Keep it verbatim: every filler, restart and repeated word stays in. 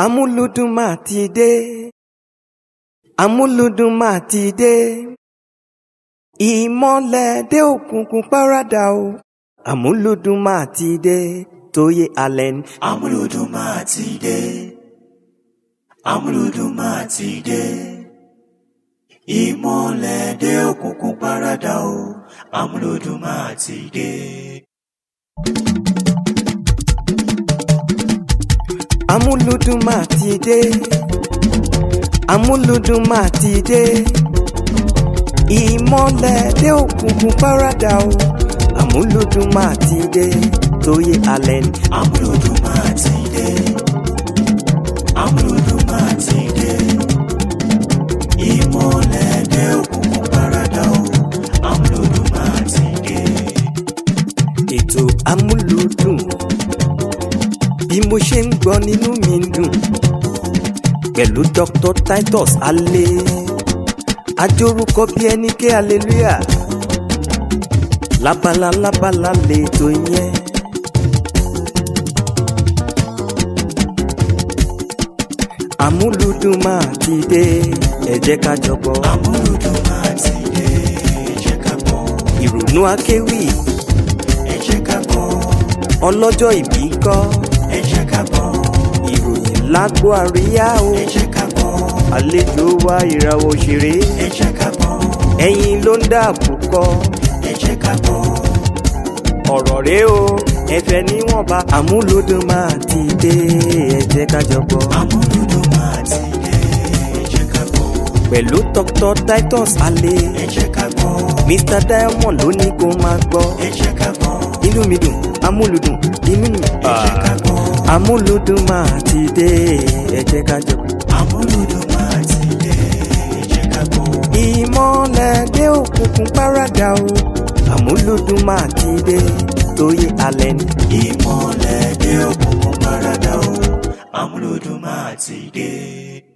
Amuludun mà ti dé, Amuludun mà ti dé, ìmọ́lẹ̀ dé òkùnkùn párádà o. Amuludun mà ti dé, Tóyè Allen. Amuludun mà ti dé, Amuludun mà ti dé, ìmọ́lẹ̀ dé òkùnkùn párádà o. Amuludun mà ti dé. Amuludun mà ti dé, Amuludun mà ti dé, ìmọ́lẹ̀ dé òkùnkùn párádà o. Amuludun mà ti dé, Tóyè Allen. Amuludun mà ti dé, Amuludun mà ti dé, ìmọ́lẹ̀ dé òkùnkùn párádà o. Amuludun mà ti dé. Ètò Amuludun bí mo ṣe ń gbọ́ nínú mi ń dùn pẹ̀lú Doctor Titus alẹ́ ajórúkọ bí ẹni ké hallelujah lábala lábala lètò yẹn. Amuludun mà ti dé, ẹ jẹ́ ká jọ gbọ́. Amuludun mà ti dé, ẹ jẹ́ ká gbọ́. Ìrònú akéwì, ẹ jẹ́ ká gbọ́. ọlọ́jọ́ ìbí kọ́, ẹ jẹ́ ká gbọ́. ìròyìn lágbo àríyá o. ẹ jẹ́ ká gbọ́. àlejò wa ìràwọ̀ òṣèré, ẹ jẹ́ ká gbọ́. ẹ̀yin ló ń dààbò kọ́. ẹ jẹ́ ká gbọ́. ọ̀rọ̀ rẹ o ẹ̀fẹ̀ níwọ̀nba. Amuludun mà ti dé, ẹ jẹ́ ká jọ gbọ́. Amuludun mà ti dé, ẹ jẹ́ ká gbọ́. pẹ̀lú Doctor Titus alẹ́, ẹ jẹ́ ká gbọ́. Mister Diamond ló ní kó máa gbọ́. ẹ jẹ́ ká gbọ́. inú mi dùn Amuludun inú mi. ẹ jẹ́ ká gbọ́. Amuludun mà ti dé, ẹ jẹ́ ká jọ gbọ́. Amuludun mà ti dé, ẹ jẹ́ ká gbọ́. ìmọ́lẹ̀ dé òkùnkùn párádà o. Amuludun mà ti dé, Tóyè Allen. ìmọ́lẹ̀ dé òkùnkùn párádà o. Amuludun mà ti dé.